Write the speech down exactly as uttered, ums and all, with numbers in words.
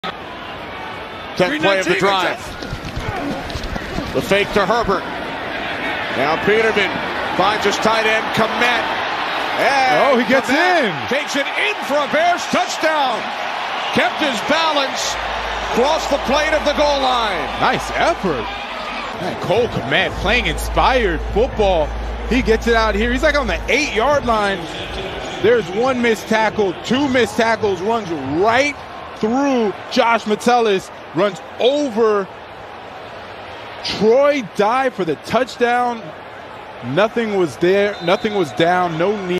Tenth play of the drive. The fake to Herbert. Now Peterman finds his tight end, Komet. Oh, he gets Komet in. Takes it in for a Bears touchdown. Kept his balance. Crossed the plate of the goal line. Nice effort. Man, Cole Komet playing inspired football. He gets it out here. He's like on the eight-yard line. There's one missed tackle, two missed tackles, runs right through Josh Metellus, runs over Troy Dye for the touchdown. Nothing was there. Nothing was down. No need.